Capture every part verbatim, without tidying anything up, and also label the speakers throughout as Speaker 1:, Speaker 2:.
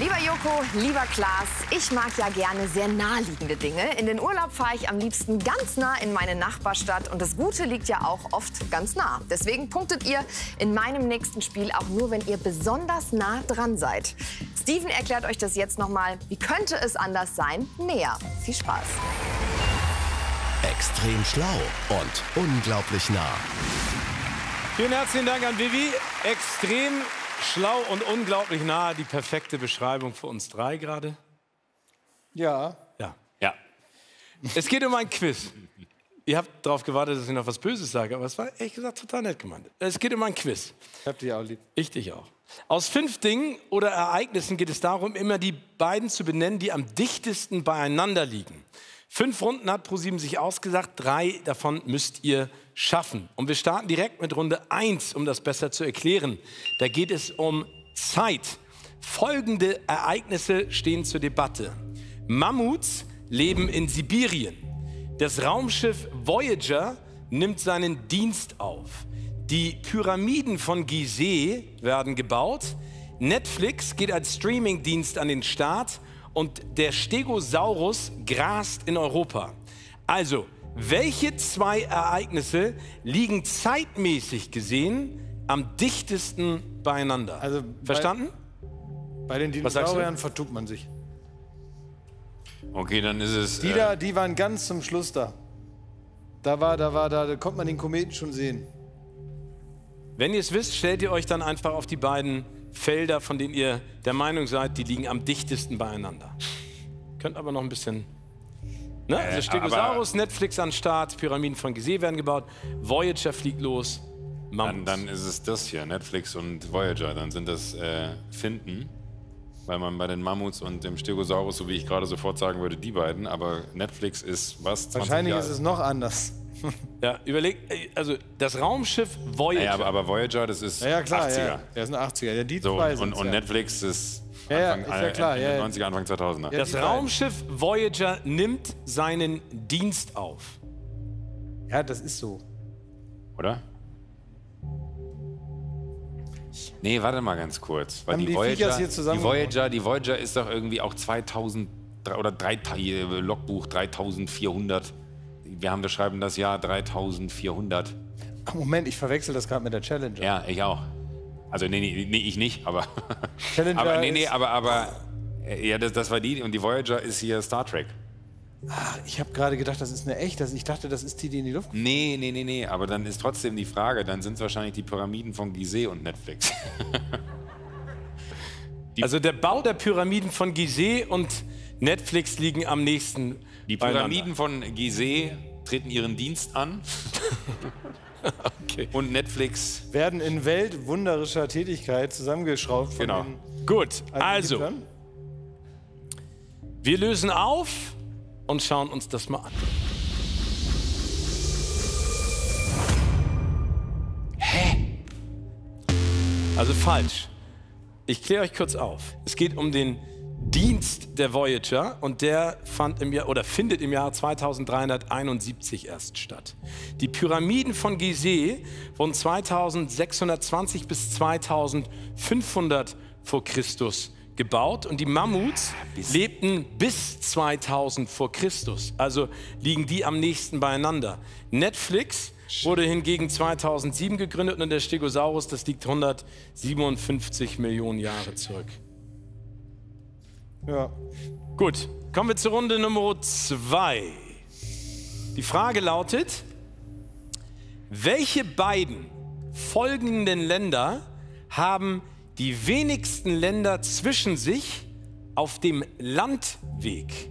Speaker 1: Lieber Joko, lieber Klaas, ich mag ja gerne sehr naheliegende Dinge. In den Urlaub fahre ich am liebsten ganz nah in meine Nachbarstadt. Und das Gute liegt ja auch oft ganz nah. Deswegen punktet ihr in meinem nächsten Spiel auch nur, wenn ihr besonders nah dran seid. Steven erklärt euch das jetzt noch mal. Wie könnte es anders sein? Näher. Viel Spaß.
Speaker 2: Extrem schlau und unglaublich nah.
Speaker 3: Vielen herzlichen Dank an Vivi. Extrem schlau und unglaublich nah. Die perfekte Beschreibung für uns drei gerade.
Speaker 4: Ja.
Speaker 3: Ja.
Speaker 5: Ja.
Speaker 3: Es geht um ein Quiz. Ihr habt darauf gewartet, dass ich noch was Böses sage, aber es war ehrlich gesagt total nett gemeint. Es geht um ein Quiz.
Speaker 4: Ich hab dich auch lieb.
Speaker 3: Ich dich auch. Aus fünf Dingen oder Ereignissen geht es darum, immer die beiden zu benennen, die am dichtesten beieinander liegen. Fünf Runden hat ProSieben sich ausgesagt, drei davon müsst ihr schaffen. Und wir starten direkt mit Runde eins, um das besser zu erklären. Da geht es um Zeit. Folgende Ereignisse stehen zur Debatte. Mammuts leben in Sibirien. Das Raumschiff Voyager nimmt seinen Dienst auf. Die Pyramiden von Gizeh werden gebaut. Netflix geht als Streamingdienst an den Start. Und der Stegosaurus grast in Europa. Also, welche zwei Ereignisse liegen zeitmäßig gesehen am dichtesten beieinander?
Speaker 4: Also
Speaker 3: Verstanden?
Speaker 4: Bei, bei den Dinosauriern vertut man sich.
Speaker 5: Okay, dann ist es...
Speaker 4: Die
Speaker 5: äh,
Speaker 4: da, die waren ganz zum Schluss da. Da war, da war, da, da konnte man den Kometen schon sehen.
Speaker 3: Wenn ihr es wisst, stellt ihr euch dann einfach auf die beiden Felder, von denen ihr der Meinung seid, die liegen am dichtesten beieinander. Könnt aber noch ein bisschen... Ne? Also
Speaker 5: Äh,
Speaker 3: Stegosaurus, Netflix an Start, Pyramiden von Gizeh werden gebaut, Voyager fliegt los,
Speaker 5: dann,
Speaker 3: Mammuts.
Speaker 5: dann ist es das hier, Netflix und Voyager. Dann sind das äh, Finden, weil man bei den Mammuts und dem Stegosaurus, so wie ich gerade sofort sagen würde, die beiden. Aber Netflix ist was? zwanzig
Speaker 4: Wahrscheinlich
Speaker 5: Jahre
Speaker 4: ist es noch anders.
Speaker 3: Ja, überleg, also das Raumschiff Voyager.
Speaker 5: Ja, aber, aber Voyager, das ist
Speaker 4: Ja, ja klar,
Speaker 5: achtziger.
Speaker 4: ja. Der ist ein achtziger. Ja, die
Speaker 5: So,
Speaker 4: zwei
Speaker 5: und,
Speaker 4: sind's,
Speaker 5: und
Speaker 4: ja.
Speaker 5: Netflix ist
Speaker 4: Ja, ja,
Speaker 5: Anfang,
Speaker 4: ist ja klar,
Speaker 5: Ende
Speaker 4: ja, ja.
Speaker 5: neunziger, Anfang zweitausender.
Speaker 4: Ja,
Speaker 3: Das
Speaker 4: die beiden.
Speaker 3: Raumschiff Voyager nimmt seinen Dienst auf.
Speaker 4: Ja, das ist so.
Speaker 5: Oder? Nee, warte mal ganz kurz. Weil
Speaker 4: Haben
Speaker 5: die,
Speaker 4: die
Speaker 5: Voyager,
Speaker 4: Viechers hier
Speaker 5: die,
Speaker 4: zusammengebaut?
Speaker 5: Voyager, die Voyager ist doch irgendwie auch zweitausend oder drei, Logbuch dreitausendvierhundert. Wir haben, wir schreiben das Jahr dreitausendvierhundert.
Speaker 4: Ach, Moment, ich verwechsel das gerade mit der Challenger.
Speaker 5: Ja, ich auch. Also nee, nee, nee ich nicht, aber
Speaker 4: Challenger
Speaker 5: aber nee, nee,
Speaker 4: ist-
Speaker 5: aber aber äh, ja, das, das war die und die Voyager ist hier Star Trek.
Speaker 4: Ach, ich habe gerade gedacht, das ist eine echte. Ich dachte, das ist die, die in die Luft.
Speaker 5: Nee, nee, nee, nee, aber dann ist trotzdem die Frage, dann sind es wahrscheinlich die Pyramiden von Gizeh und Netflix.
Speaker 3: Also der Bau der Pyramiden von Gizeh und Netflix liegen am nächsten
Speaker 5: Die
Speaker 3: beieinander.
Speaker 5: Pyramiden von Gizeh treten ihren Dienst an.
Speaker 3: Okay.
Speaker 5: Und Netflix.
Speaker 4: Werden in weltwunderischer Tätigkeit zusammengeschraubt von
Speaker 5: Genau.
Speaker 4: den
Speaker 3: Gut,
Speaker 4: alten
Speaker 3: also,
Speaker 4: Ägyptern.
Speaker 3: wir lösen auf und schauen uns das mal an. Hä? Also falsch. Ich kläre euch kurz auf. Es geht um den Dienst der Voyager und der fand im Jahr oder findet im Jahr zweitausenddreihunderteinundsiebzig erst statt. Die Pyramiden von Gizeh wurden zweitausendsechshundertzwanzig bis zweitausendfünfhundert vor Christus gebaut und die Mammuts lebten bis zweitausend vor Christus. Also liegen die am nächsten beieinander. Netflix wurde hingegen zweitausendsieben gegründet und der Stegosaurus, das liegt hundertsiebenundfünfzig Millionen Jahre zurück.
Speaker 4: Ja.
Speaker 3: Gut, kommen wir zur Runde Nummer zwei. Die Frage lautet, welche beiden folgenden Länder haben die wenigsten Länder zwischen sich auf dem Landweg?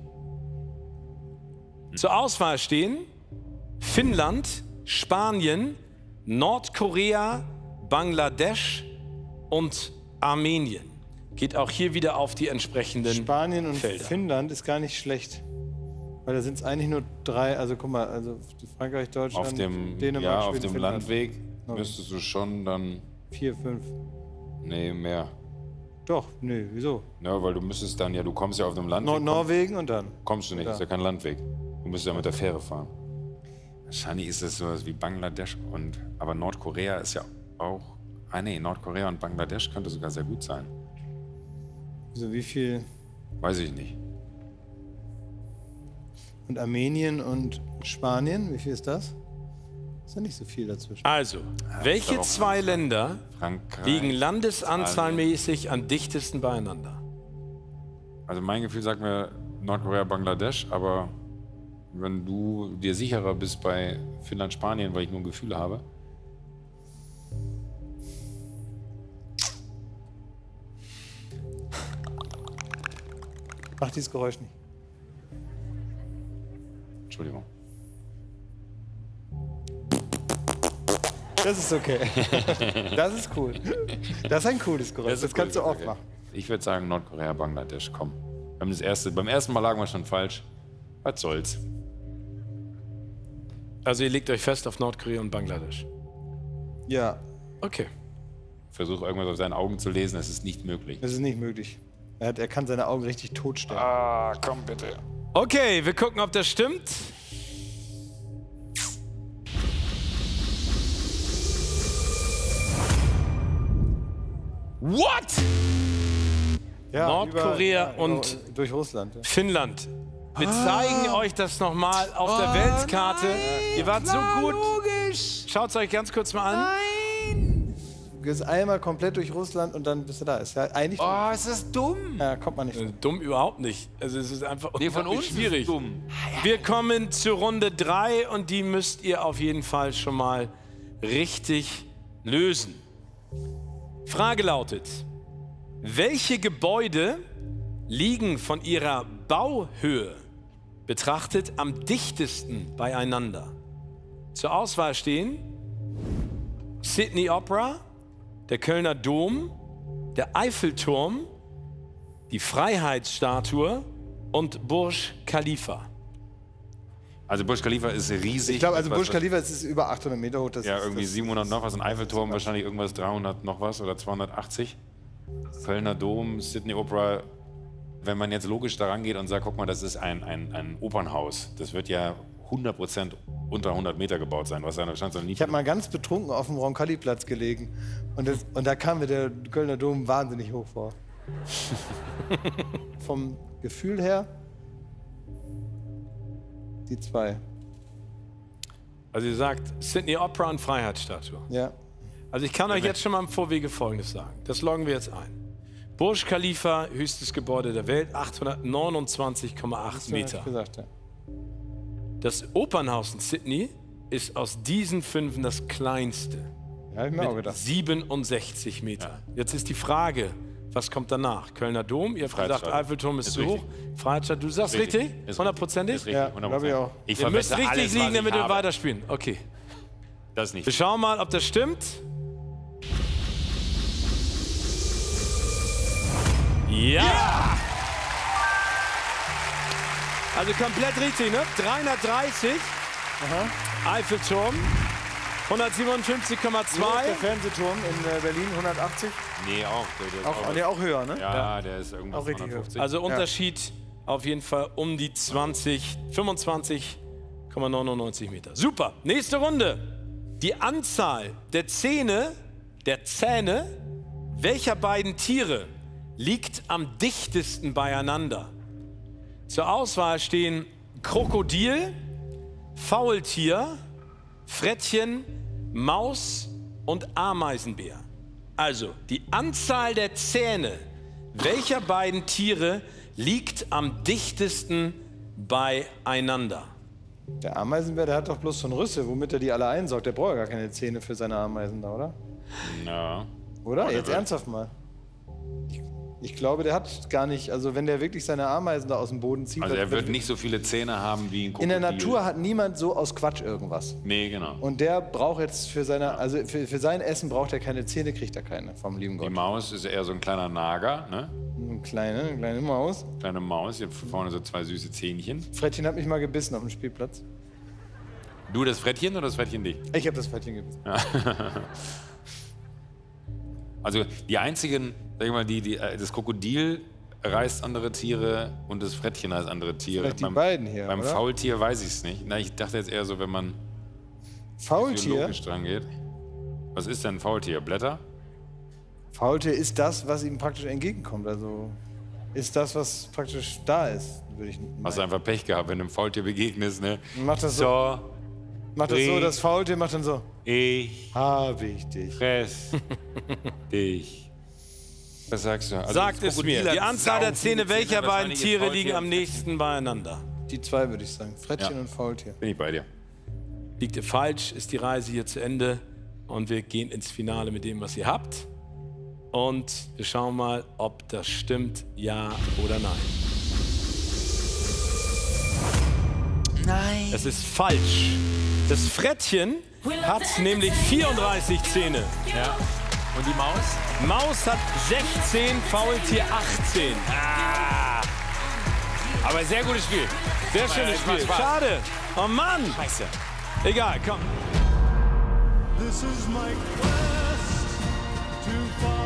Speaker 3: Zur Auswahl stehen Finnland, Spanien, Nordkorea, Bangladesch und Armenien. Geht auch hier wieder auf die entsprechenden
Speaker 4: Spanien und
Speaker 3: Felder.
Speaker 4: Finnland ist gar nicht schlecht. Weil da sind es eigentlich nur drei, also guck mal, also Frankreich, Deutschland,
Speaker 5: Auf dem,
Speaker 4: Dänemark,
Speaker 5: ja, auf
Speaker 4: Schweden,
Speaker 5: dem
Speaker 4: Finnland.
Speaker 5: Landweg
Speaker 4: Okay.
Speaker 5: müsstest du schon dann.
Speaker 4: Vier, fünf.
Speaker 5: Nee, mehr.
Speaker 4: Doch, nö, wieso?
Speaker 5: Ja, weil du müsstest dann, ja, du kommst ja auf dem Landweg.
Speaker 4: Nor Norwegen und dann.
Speaker 5: Kommst du nicht,
Speaker 4: Ja.
Speaker 5: ist ja kein Landweg. Du müsstest ja mit der Fähre fahren. Wahrscheinlich ist es sowas wie Bangladesch und. Aber Nordkorea ist ja auch. Ah, nee, Nordkorea und Bangladesch könnte sogar sehr gut sein.
Speaker 4: So wie viel?
Speaker 5: Weiß ich nicht.
Speaker 4: Und Armenien und Spanien, wie viel ist das? Ist ja nicht so viel dazwischen.
Speaker 3: Also, welche zwei Länder
Speaker 5: Frankreich,
Speaker 3: liegen landesanzahlmäßig am dichtesten beieinander?
Speaker 5: Also mein Gefühl sagt mir Nordkorea, Bangladesch, aber wenn du dir sicherer bist bei Finnland, Spanien, weil ich nur ein Gefühl habe.
Speaker 4: Mach dieses Geräusch nicht.
Speaker 5: Entschuldigung.
Speaker 4: Das ist okay. Das ist cool. Das ist ein cooles Geräusch. Das, das kannst cool, du auch okay. machen.
Speaker 5: Ich würde sagen Nordkorea, Bangladesch, komm. Wir haben das erste, beim ersten Mal lagen wir schon falsch. Was soll's?
Speaker 3: Also ihr legt euch fest auf Nordkorea und Bangladesch?
Speaker 4: Ja.
Speaker 3: Okay.
Speaker 5: Versuche irgendwas auf seinen Augen zu lesen, das ist nicht möglich.
Speaker 4: Das ist nicht möglich. Er, hat, er kann seine Augen richtig totstellen.
Speaker 5: Ah, komm bitte.
Speaker 3: Okay, wir gucken, ob das stimmt. What?
Speaker 4: Ja,
Speaker 3: Nordkorea
Speaker 4: über, ja,
Speaker 3: und
Speaker 4: durch Russland. Ja.
Speaker 3: Finnland. Wir ah. zeigen euch das nochmal auf oh, der Weltkarte. Nein, Ihr wart klar, so gut. Logisch. Schaut es euch ganz kurz mal an.
Speaker 4: Nein. Du gehst einmal komplett durch Russland und dann bist du da. Ist ja eigentlich
Speaker 6: oh, ist das dumm.
Speaker 4: Ja, kommt man nicht.
Speaker 3: Also, dumm überhaupt nicht. Also es ist einfach
Speaker 6: nee, von uns
Speaker 3: schwierig.
Speaker 6: Ist es dumm.
Speaker 3: Wir kommen zur Runde drei und die müsst ihr auf jeden Fall schon mal richtig lösen. Frage lautet: Welche Gebäude liegen von ihrer Bauhöhe betrachtet am dichtesten beieinander? Zur Auswahl stehen Sydney Opera, der Kölner Dom, der Eiffelturm, die Freiheitsstatue und Burj Khalifa.
Speaker 5: Also Burj Khalifa ist riesig.
Speaker 4: Ich glaube, also Burj Khalifa ist über achthundert Meter hoch. Das
Speaker 5: ja,
Speaker 4: ist,
Speaker 5: irgendwie
Speaker 4: das
Speaker 5: siebenhundert
Speaker 4: ist,
Speaker 5: noch was. Ein Eiffelturm wahrscheinlich irgendwas dreihundert noch was oder zweihundertachtzig. Kölner Dom, Sydney Opera. Wenn man jetzt logisch daran geht und sagt, guck mal, das ist ein, ein, ein Opernhaus. Das wird ja hundert Prozent unter hundert Meter gebaut sein, was ja wahrscheinlich nie.
Speaker 4: Ich habe mal ganz betrunken auf dem Roncalli-Platz gelegen und, das, und da kam mir der Kölner Dom wahnsinnig hoch vor. Vom Gefühl her die zwei.
Speaker 3: Also ihr sagt Sydney Opera und Freiheitsstatue.
Speaker 4: Ja.
Speaker 3: Also ich kann euch jetzt schon mal im Vorwege Folgendes sagen. Das loggen wir jetzt ein. Burj Khalifa, höchstes Gebäude der Welt, achthundertneunundzwanzig Komma acht Meter.
Speaker 4: Gesagt, ja.
Speaker 3: Das Opernhaus in Sydney ist aus diesen fünf das kleinste.
Speaker 4: Ja, hab ich mir auch gedacht.
Speaker 3: siebenundsechzig Meter. Ja. Jetzt ist die Frage, was kommt danach? Kölner Dom, ihr habt gesagt, Eiffelturm ist, ist zu hoch. Freiheitsstatue, du sagst richtig? richtig? Hundertprozentig?
Speaker 4: Ja, glaube ich auch.
Speaker 5: Ich
Speaker 3: ihr müsst richtig
Speaker 5: alles,
Speaker 3: liegen, damit wir weiterspielen. Okay.
Speaker 5: Das ist nicht.
Speaker 3: Wir schauen mal, ob das stimmt. Ja! ja! Also komplett richtig, ne? dreihundertdreißig. Aha. Eiffelturm. hundertsiebenundfünfzig Komma zwei.
Speaker 4: Der Fernsehturm in Berlin, hundertachtzig.
Speaker 5: Nee, auch. Der, der
Speaker 4: auch,
Speaker 5: auch,
Speaker 4: der auch höher, ne?
Speaker 5: Ja,
Speaker 3: ja.
Speaker 5: der ist irgendwas
Speaker 4: auch richtig
Speaker 5: hundertfünfzig.
Speaker 4: höher.
Speaker 3: Also Unterschied ja. auf jeden Fall um die zwanzig, fünfundzwanzig Komma neunundneunzig Meter. Super. Nächste Runde. Die Anzahl der Zähne, der Zähne, welcher beiden Tiere liegt am dichtesten beieinander? Zur Auswahl stehen Krokodil, Faultier, Frettchen, Maus und Ameisenbär. Also die Anzahl der Zähne welcher beiden Tiere liegt am dichtesten beieinander?
Speaker 4: Der Ameisenbär, der hat doch bloß so einen Rüssel, womit er die alle einsaugt. Der braucht ja gar keine Zähne für seine Ameisen da, oder?
Speaker 5: Ja.
Speaker 4: Oder? Jetzt ernsthaft mal. Ich, ich glaube, der hat gar nicht, also wenn der wirklich seine Ameisen da aus dem Boden zieht...
Speaker 5: Also er wird nicht so viele Zähne haben wie ein Krokodil.
Speaker 4: In der Natur hat niemand so aus Quatsch irgendwas.
Speaker 5: Nee, genau.
Speaker 4: Und der braucht jetzt für seine, also für, für sein Essen braucht er keine Zähne, kriegt er keine vom lieben Gott.
Speaker 5: Die Maus ist eher so ein kleiner Nager, ne?
Speaker 4: Eine kleine, eine kleine Maus.
Speaker 5: Kleine Maus, hier vorne so zwei süße Zähnchen.
Speaker 4: Frettchen hat mich mal gebissen auf dem Spielplatz.
Speaker 5: Du das Frettchen oder das Frettchen dich?
Speaker 4: Ich habe das Frettchen gebissen.
Speaker 5: Ja. Also die einzigen, sag ich mal, die, die, das Krokodil reißt andere Tiere und das Frettchen reißt andere Tiere.
Speaker 4: Vielleicht die
Speaker 5: beim,
Speaker 4: beiden hier,
Speaker 5: Beim
Speaker 4: oder?
Speaker 5: Faultier weiß ich es nicht. Na, ich dachte jetzt eher so, wenn man
Speaker 4: Faultier?
Speaker 5: logisch dran geht. Was ist denn ein Faultier? Blätter?
Speaker 4: Faultier ist das, was ihm praktisch entgegenkommt. Also ist das, was praktisch da ist, würde ich
Speaker 5: Hast du einfach Pech gehabt, wenn du einem Faultier begegnest, ne?
Speaker 4: Macht das so,
Speaker 5: So,
Speaker 4: macht das, so das Faultier macht dann so.
Speaker 5: ich
Speaker 4: Hab ich dich.
Speaker 5: fress dich. Was sagst du? Also
Speaker 3: Sagt
Speaker 5: das
Speaker 3: es mir.
Speaker 5: Krokodil
Speaker 3: Die
Speaker 5: hat
Speaker 3: Anzahl der
Speaker 5: sauviele
Speaker 3: Zähne welcher beiden
Speaker 5: wahrscheinlich ist
Speaker 3: Tiere
Speaker 5: Faultier
Speaker 3: liegen am
Speaker 5: und
Speaker 3: nächsten beieinander?
Speaker 4: Die zwei würde ich sagen. Frettchen
Speaker 5: Ja.
Speaker 4: und Faultier.
Speaker 5: Bin ich bei dir.
Speaker 3: Liegt ihr falsch, ist die Reise hier zu Ende und wir gehen ins Finale mit dem, was ihr habt. Und wir schauen mal, ob das stimmt, ja oder nein.
Speaker 6: Nein.
Speaker 3: Es ist falsch. Das Frettchen hat nämlich vierunddreißig Zähne.
Speaker 6: Ja. Und die Maus?
Speaker 3: Maus hat sechzehn, Faultier achtzehn.
Speaker 5: Ah. Aber sehr gutes Spiel.
Speaker 3: Sehr schönes
Speaker 5: es macht
Speaker 3: Spiel.
Speaker 5: Spaß.
Speaker 3: Schade. Oh Mann.
Speaker 5: Scheiße.
Speaker 3: Egal, komm.
Speaker 7: This is my quest to find